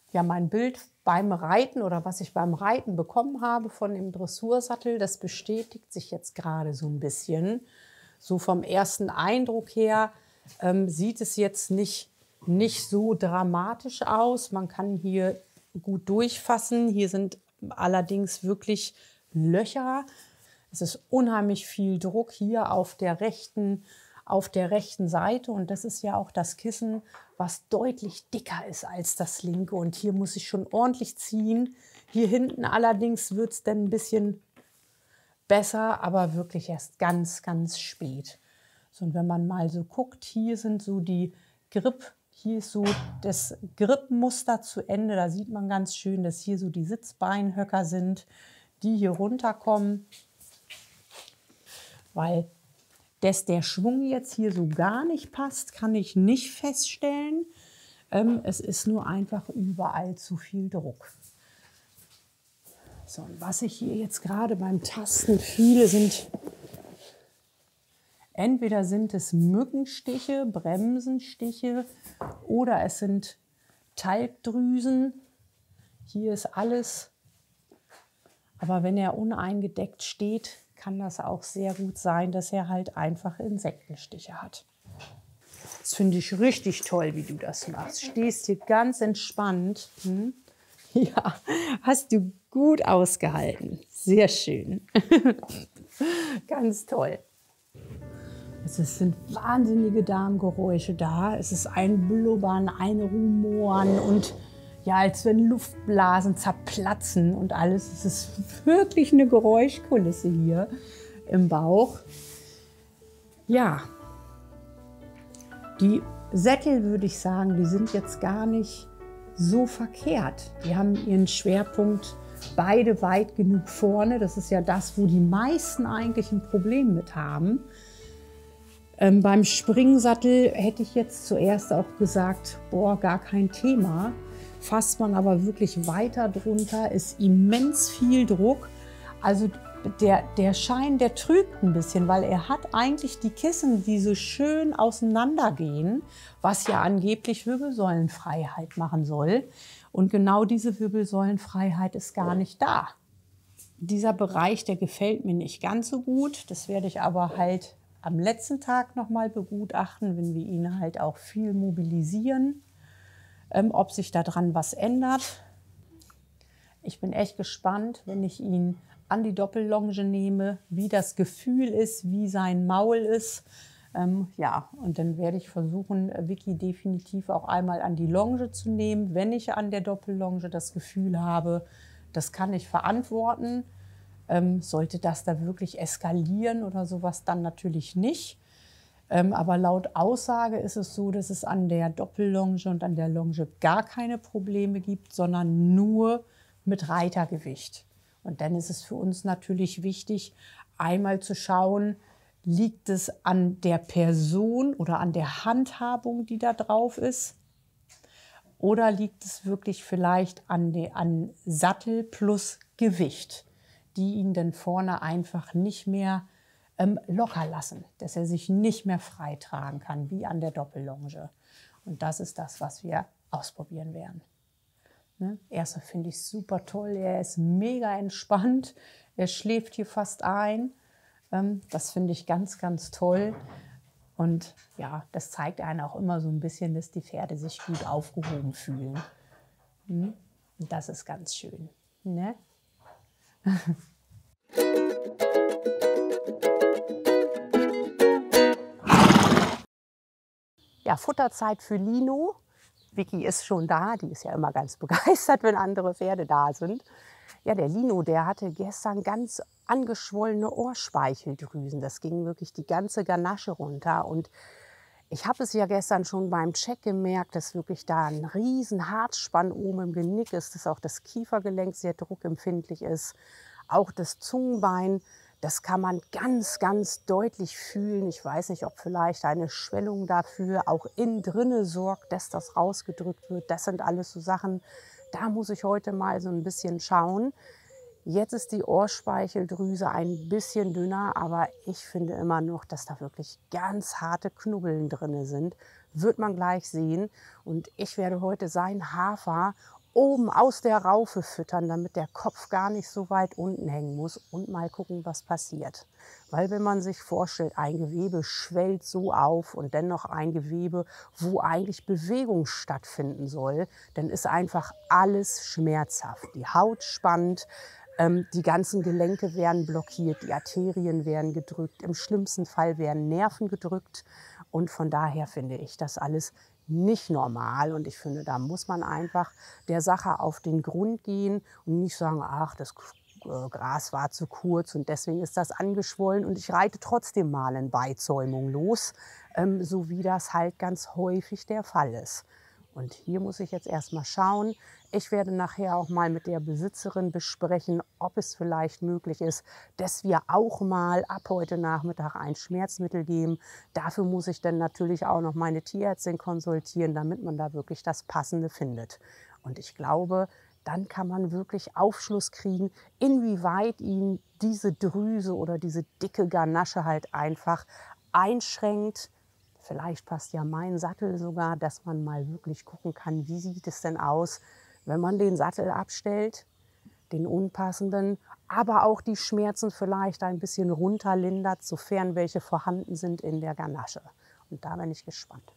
Ja, mein Bild beim Reiten oder was ich beim Reiten bekommen habe von dem Dressursattel, das bestätigt sich jetzt gerade so ein bisschen. So vom ersten Eindruck her ähm, sieht es jetzt nicht, nicht so dramatisch aus. Man kann hier gut durchfassen. Hier sind allerdings wirklich Löcher. Es ist unheimlich viel Druck hier auf der rechten auf der rechten Seite und das ist ja auch das Kissen, was deutlich dicker ist als das linke und hier muss ich schon ordentlich ziehen. Hier hinten allerdings wird es dann ein bisschen besser, aber wirklich erst ganz, ganz spät. So, und wenn man mal so guckt, hier sind so die Grip, hier ist so das Gripmuster zu Ende, da sieht man ganz schön, dass hier so die Sitzbeinhöcker sind, die hier runterkommen, weil dass der Schwung jetzt hier so gar nicht passt, kann ich nicht feststellen. Ähm, es ist nur einfach überall zu viel Druck. So, und was ich hier jetzt gerade beim Tasten fühle, sind entweder sind es Mückenstiche, Bremsenstiche oder es sind Talgdrüsen. Hier ist alles. Aber wenn er uneingedeckt steht, kann das auch sehr gut sein, dass er halt einfach Insektenstiche hat. Das finde ich richtig toll, wie du das machst. Stehst hier ganz entspannt. Hm? Ja, hast du gut ausgehalten. Sehr schön. Ganz toll. Es sind wahnsinnige Darmgeräusche da. Es ist ein Blubbern, ein Rumoren und ja, als wenn Luftblasen zerplatzen und alles. Es ist wirklich eine Geräuschkulisse hier im Bauch. Ja, die Sättel, würde ich sagen, die sind jetzt gar nicht so verkehrt. Die haben ihren Schwerpunkt beide weit genug vorne. Das ist ja das, wo die meisten eigentlich ein Problem mit haben. Ähm, beim Springsattel hätte ich jetzt zuerst auch gesagt, boah, gar kein Thema. Fasst man aber wirklich weiter drunter, ist immens viel Druck. Also der, der Schein, der trügt ein bisschen, weil er hat eigentlich die Kissen, die so schön auseinandergehen, was ja angeblich Wirbelsäulenfreiheit machen soll. Und genau diese Wirbelsäulenfreiheit ist gar nicht da. Dieser Bereich, der gefällt mir nicht ganz so gut. Das werde ich aber halt am letzten Tag nochmal begutachten, wenn wir ihn halt auch viel mobilisieren. Ähm, ob sich daran was ändert. Ich bin echt gespannt, wenn ich ihn an die Doppellonge nehme, wie das Gefühl ist, wie sein Maul ist. Ähm, ja, und dann werde ich versuchen, Vicky definitiv auch einmal an die Longe zu nehmen, wenn ich an der Doppellonge das Gefühl habe, das kann ich verantworten. Ähm, sollte das da wirklich eskalieren oder sowas, dann natürlich nicht. Ähm, aber laut Aussage ist es so, dass es an der Doppellonge und an der Longe gar keine Probleme gibt, sondern nur mit Reitergewicht. Und dann ist es für uns natürlich wichtig, einmal zu schauen, liegt es an der Person oder an der Handhabung, die da drauf ist? Oder liegt es wirklich vielleicht an, die, an Sattel plus Gewicht, die ihn dann vorne einfach nicht mehr Ähm, locker lassen, dass er sich nicht mehr frei tragen kann, wie an der Doppellonge. Und das ist das, was wir ausprobieren werden. Ne? Erstmal finde ich es super toll, er ist mega entspannt, er schläft hier fast ein. Ähm, das finde ich ganz, ganz toll. Und ja, das zeigt einen auch immer so ein bisschen, dass die Pferde sich gut aufgehoben fühlen. Hm? Und das ist ganz schön. Ne? Ja, Futterzeit für Lino. Vicky ist schon da, die ist ja immer ganz begeistert, wenn andere Pferde da sind. Ja, der Lino, der hatte gestern ganz angeschwollene Ohrspeicheldrüsen. Das ging wirklich die ganze Ganasche runter. Und ich habe es ja gestern schon beim Check gemerkt, dass wirklich da ein riesen Harzspann oben im Genick ist, dass auch das Kiefergelenk sehr druckempfindlich ist, auch das Zungenbein. Das kann man ganz, ganz deutlich fühlen. Ich weiß nicht, ob vielleicht eine Schwellung dafür auch innen drinne sorgt, dass das rausgedrückt wird. Das sind alles so Sachen, da muss ich heute mal so ein bisschen schauen. Jetzt ist die Ohrspeicheldrüse ein bisschen dünner, aber ich finde immer noch, dass da wirklich ganz harte Knubbeln drin sind. Wird man gleich sehen. Und ich werde heute seinen Hafer oben aus der Raufe füttern, damit der Kopf gar nicht so weit unten hängen muss und mal gucken, was passiert. Weil wenn man sich vorstellt, ein Gewebe schwellt so auf und dennoch ein Gewebe, wo eigentlich Bewegung stattfinden soll, dann ist einfach alles schmerzhaft. Die Haut spannt, ähm, die ganzen Gelenke werden blockiert, die Arterien werden gedrückt, im schlimmsten Fall werden Nerven gedrückt. Und von daher finde ich das alles nicht normal. Und ich finde, da muss man einfach der Sache auf den Grund gehen und nicht sagen, ach, das Gras war zu kurz und deswegen ist das angeschwollen und ich reite trotzdem mal in Beizäumung los, ähm, so wie das halt ganz häufig der Fall ist. Und hier muss ich jetzt erstmal schauen. Ich werde nachher auch mal mit der Besitzerin besprechen, ob es vielleicht möglich ist, dass wir auch mal ab heute Nachmittag ein Schmerzmittel geben. Dafür muss ich dann natürlich auch noch meine Tierärztin konsultieren, damit man da wirklich das Passende findet. Und ich glaube, dann kann man wirklich Aufschluss kriegen, inwieweit ihn diese Drüse oder diese dicke Ganasche halt einfach einschränkt. Vielleicht passt ja mein Sattel sogar, dass man mal wirklich gucken kann, wie sieht es denn aus, wenn man den Sattel abstellt, den unpassenden, aber auch die Schmerzen vielleicht ein bisschen runterlindert, sofern welche vorhanden sind in der Ganasche. Und da bin ich gespannt.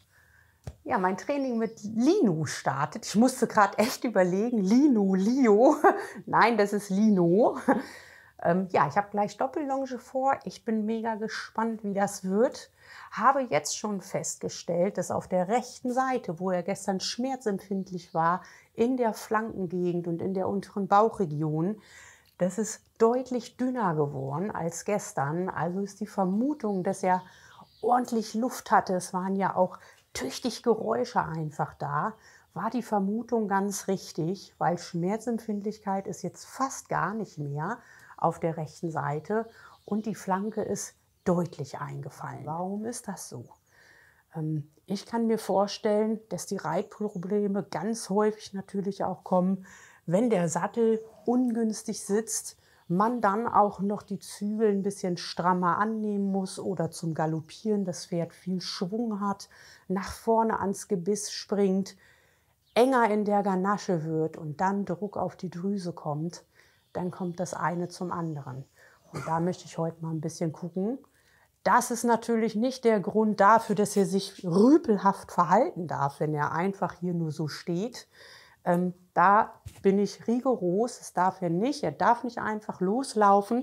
Ja, mein Training mit Lino startet. Ich musste gerade echt überlegen, Lino, Lio. Nein, das ist Lino. Ähm, ja, ich habe gleich Doppellonge vor. Ich bin mega gespannt, wie das wird. Habe jetzt schon festgestellt, dass auf der rechten Seite, wo er gestern schmerzempfindlich war, in der Flankengegend und in der unteren Bauchregion, das ist deutlich dünner geworden als gestern. Also ist die Vermutung, dass er ordentlich Luft hatte. Es waren ja auch tüchtig Geräusche einfach da. War die Vermutung ganz richtig, weil Schmerzempfindlichkeit ist jetzt fast gar nicht mehr auf der rechten Seite und die Flanke ist deutlich eingefallen. Warum ist das so? Ähm, ich kann mir vorstellen, dass die Reitprobleme ganz häufig natürlich auch kommen, wenn der Sattel ungünstig sitzt, man dann auch noch die Zügel ein bisschen strammer annehmen muss oder zum Galoppieren das Pferd viel Schwung hat, nach vorne ans Gebiss springt, enger in der Ganasche wird und dann Druck auf die Drüse kommt, dann kommt das eine zum anderen. Und da möchte ich heute mal ein bisschen gucken. Das ist natürlich nicht der Grund dafür, dass er sich rüpelhaft verhalten darf, wenn er einfach hier nur so steht. Ähm, da bin ich rigoros, das darf er nicht. Er darf nicht einfach loslaufen.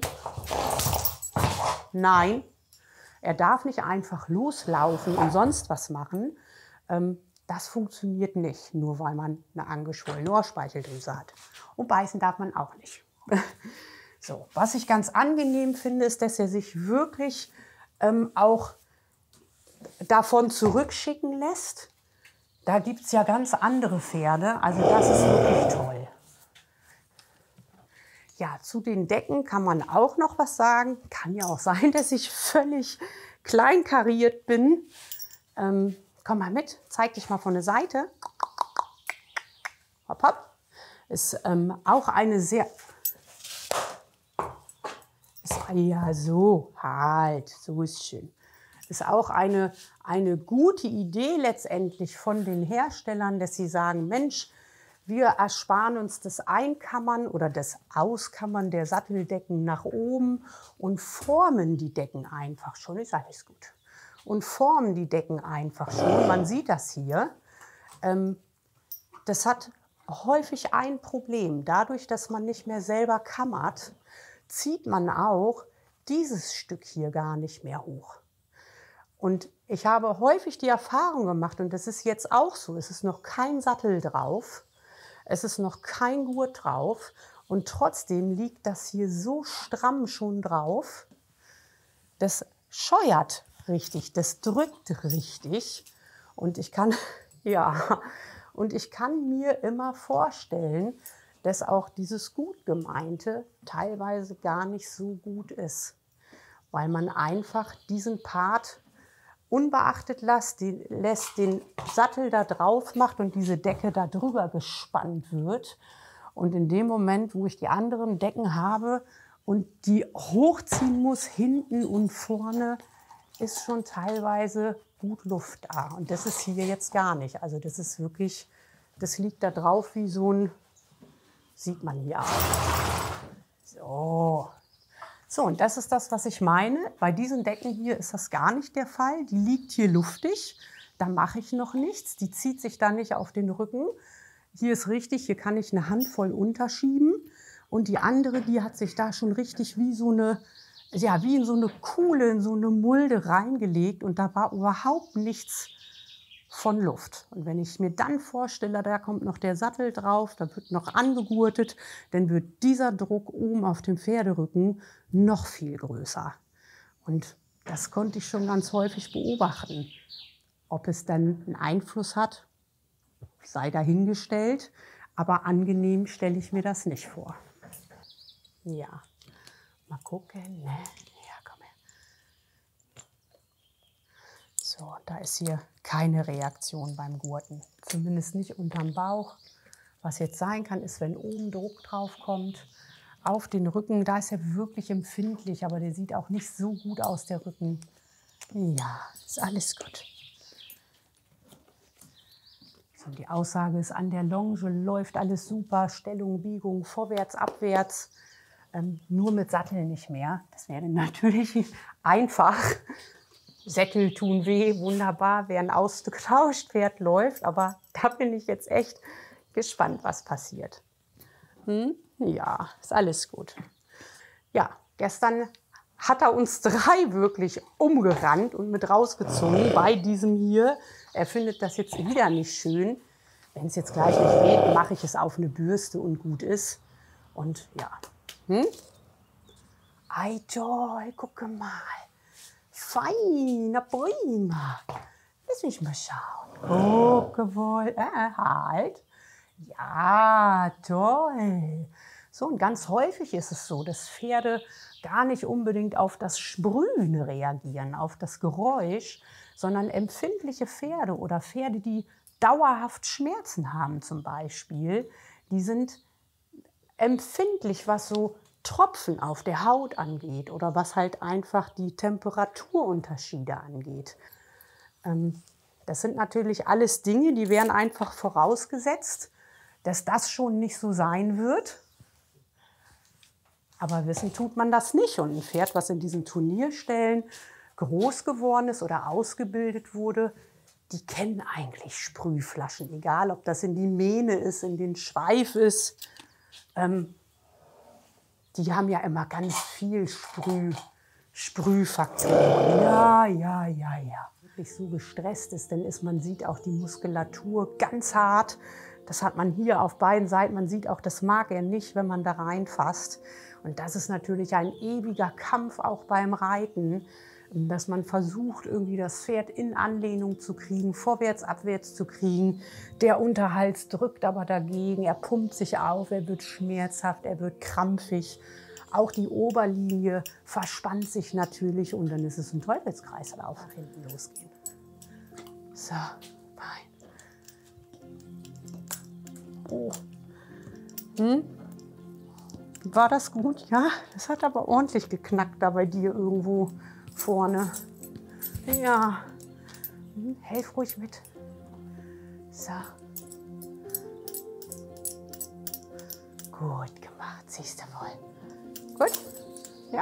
Nein, er darf nicht einfach loslaufen und sonst was machen. Ähm, das funktioniert nicht, nur weil man eine angeschwollene Ohrspeicheldrüse hat. Und beißen darf man auch nicht. So, was ich ganz angenehm finde, ist, dass er sich wirklich ähm, auch davon zurückschicken lässt. Da gibt es ja ganz andere Pferde, also das ist wirklich toll. Ja, zu den Decken kann man auch noch was sagen. Kann ja auch sein, dass ich völlig kleinkariert bin. Ähm, komm mal mit, zeig dich mal von der Seite. Hopp, hopp. Ist ähm, auch eine sehr... Ist, ja, so, halt, so ist schön. Ist auch eine, eine gute Idee letztendlich von den Herstellern, dass sie sagen, Mensch, wir ersparen uns das Einkammern oder das Auskammern der Satteldecken nach oben und formen die Decken einfach schon. Ist alles gut. Und formen die Decken einfach schon. Man sieht das hier. Ähm, das hat häufig ein Problem. Dadurch, dass man nicht mehr selber kammert, zieht man auch dieses Stück hier gar nicht mehr hoch. Und ich habe häufig die Erfahrung gemacht, und das ist jetzt auch so, es ist noch kein Sattel drauf, es ist noch kein Gurt drauf und trotzdem liegt das hier so stramm schon drauf, das scheuert richtig, das drückt richtig und ich kann, ja, und ich kann mir immer vorstellen, dass auch dieses Gutgemeinte teilweise gar nicht so gut ist, weil man einfach diesen Part unbeachtet lässt, die, lässt den Sattel da drauf macht und diese Decke da drüber gespannt wird. Und in dem Moment, wo ich die anderen Decken habe und die hochziehen muss, hinten und vorne, ist schon teilweise gut Luft da. Und das ist hier jetzt gar nicht. Also das ist wirklich Das liegt da drauf wie so ein, sieht man hier auch. So. So, und das ist das, was ich meine. Bei diesen Decken hier ist das gar nicht der Fall. Die liegt hier luftig. Da mache ich noch nichts. Die zieht sich da nicht auf den Rücken. Hier ist richtig, hier kann ich eine Handvoll unterschieben. Und die andere, die hat sich da schon richtig wie so eine, ja, wie in so eine Kuhle, in so eine Mulde reingelegt. Und da war überhaupt nichts von Luft. Und wenn ich mir dann vorstelle, da kommt noch der Sattel drauf, da wird noch angegurtet, dann wird dieser Druck oben auf dem Pferderücken noch viel größer. Und das konnte ich schon ganz häufig beobachten. Ob es dann einen Einfluss hat, sei dahingestellt, aber angenehm stelle ich mir das nicht vor. Ja, mal gucken. Ne? Ja, komm her. So, da ist hier keine Reaktion beim Gurten. Zumindest nicht unterm Bauch. Was jetzt sein kann, ist, wenn oben Druck drauf kommt, auf den Rücken. Da ist er wirklich empfindlich, aber der sieht auch nicht so gut aus, der Rücken. Ja, ist alles gut. So, die Aussage ist, an der Longe läuft alles super. Stellung, Biegung, vorwärts, abwärts. Ähm, nur mit Sattel nicht mehr. Das wäre natürlich einfach. Sättel tun weh, wunderbar, werden ausgetauscht, Pferd läuft. Aber da bin ich jetzt echt gespannt, was passiert. Hm? Ja, ist alles gut. Ja, gestern hat er uns drei wirklich umgerannt und mit rausgezogen bei diesem hier. Er findet das jetzt wieder nicht schön. Wenn es jetzt gleich nicht geht, mache ich es auf eine Bürste und gut ist. Und ja. Hm? Ei, toll, gucke mal. Feiner, prima. Lass mich mal schauen. Gucke wohl. Äh, halt. Ja, toll. So, und ganz häufig ist es so, dass Pferde gar nicht unbedingt auf das Sprühen reagieren, auf das Geräusch, sondern empfindliche Pferde oder Pferde, die dauerhaft Schmerzen haben zum Beispiel, die sind empfindlich, was so Tropfen auf der Haut angeht oder was halt einfach die Temperaturunterschiede angeht. Ähm, das sind natürlich alles Dinge, die werden einfach vorausgesetzt, dass das schon nicht so sein wird. Aber wissen tut man das nicht. Und ein Pferd, was in diesen Turnierstellen groß geworden ist oder ausgebildet wurde, die kennen eigentlich Sprühflaschen. Egal, ob das in die Mähne ist, in den Schweif ist. Ähm, die haben ja immer ganz viel Sprüh, Sprühfaktoren. Ja, ja, ja, ja. Wirklich so gestresst ist, dann ist, man sieht auch die Muskulatur ganz hart. Das hat man hier auf beiden Seiten. Man sieht auch, das mag er nicht, wenn man da reinfasst. Und das ist natürlich ein ewiger Kampf auch beim Reiten, dass man versucht, irgendwie das Pferd in Anlehnung zu kriegen, vorwärts, abwärts zu kriegen. Der Unterhals drückt aber dagegen, er pumpt sich auf, er wird schmerzhaft, er wird krampfig. Auch die Oberlinie verspannt sich natürlich und dann ist es ein Teufelskreislauf, nach hinten losgehen. So, Bein. Oh. Hm? War das gut? Ja, das hat aber ordentlich geknackt da bei dir irgendwo vorne. Ja, hm, helf ruhig mit. So. Gut gemacht, siehst du wohl. Gut? Ja?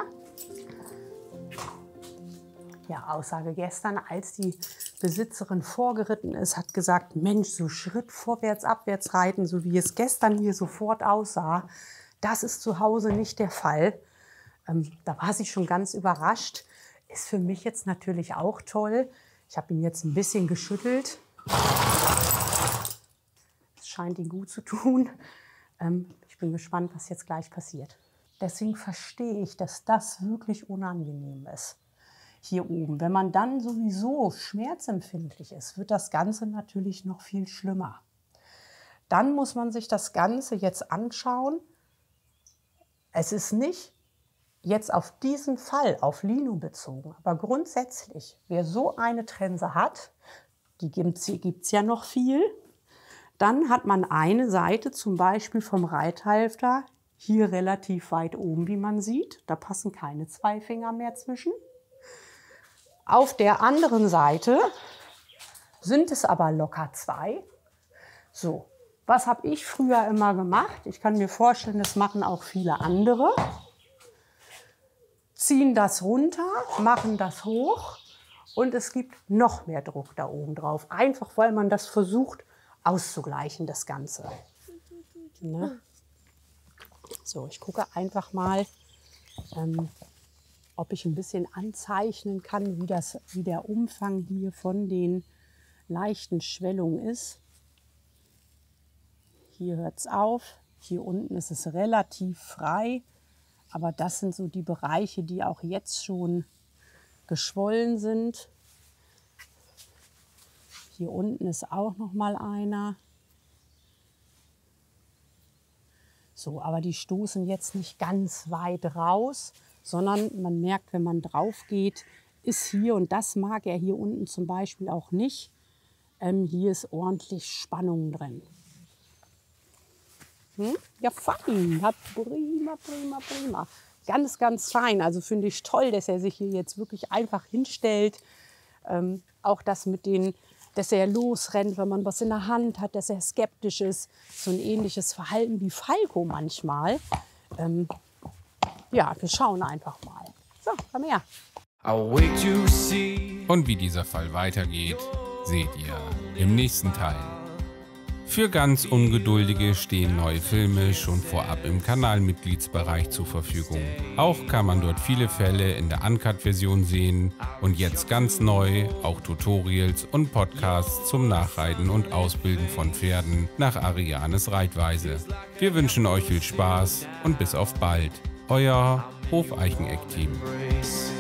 Ja, Aussage gestern, als die Besitzerin vorgeritten ist, hat gesagt, Mensch, so Schritt vorwärts, abwärts reiten, so wie es gestern hier sofort aussah, das ist zu Hause nicht der Fall. Ähm, da war sie schon ganz überrascht. Ist für mich jetzt natürlich auch toll. Ich habe ihn jetzt ein bisschen geschüttelt. Es scheint ihn gut zu tun. Ähm, ich bin gespannt, was jetzt gleich passiert. Deswegen verstehe ich, dass das wirklich unangenehm ist. Hier oben. Wenn man dann sowieso schmerzempfindlich ist, wird das Ganze natürlich noch viel schlimmer. Dann muss man sich das Ganze jetzt anschauen. Es ist nicht jetzt auf diesen Fall, auf Lino bezogen, aber grundsätzlich, wer so eine Trense hat, die gibt es ja noch viel, dann hat man eine Seite zum Beispiel vom Reithalfter hier relativ weit oben, wie man sieht. Da passen keine zwei Finger mehr zwischen. Auf der anderen Seite sind es aber locker zwei. So, Was habe ich früher immer gemacht? Ich kann mir vorstellen, das machen auch viele andere. Ziehen das runter, machen das hoch und es gibt noch mehr Druck da oben drauf. Einfach, weil man das versucht auszugleichen, das Ganze. Ne? So, ich gucke einfach mal, ähm, ob ich ein bisschen anzeichnen kann, wie, das, wie der Umfang hier von den leichten Schwellungen ist. Hier hört es auf, hier unten ist es relativ frei, aber das sind so die Bereiche, die auch jetzt schon geschwollen sind. Hier unten ist auch noch mal einer. So, aber die stoßen jetzt nicht ganz weit raus, sondern man merkt, wenn man drauf geht, ist hier, und das mag er hier unten zum Beispiel auch nicht, ähm, hier ist ordentlich Spannung drin. Hm? Ja, fein. Hat prima, prima, prima. Ganz, ganz fein. Also finde ich toll, dass er sich hier jetzt wirklich einfach hinstellt. Ähm, auch das mit den, dass er losrennt, wenn man was in der Hand hat, dass er skeptisch ist. So ein ähnliches Verhalten wie Falco manchmal. Ähm, ja, wir schauen einfach mal. So, komm her. Und wie dieser Fall weitergeht, seht ihr im nächsten Teil. Für ganz Ungeduldige stehen neue Filme schon vorab im Kanalmitgliedsbereich zur Verfügung. Auch kann man dort viele Fälle in der Uncut-Version sehen und jetzt ganz neu auch Tutorials und Podcasts zum Nachreiten und Ausbilden von Pferden nach Arianes Reitweise. Wir wünschen euch viel Spaß und bis auf bald. Euer Hofeicheneck-Team.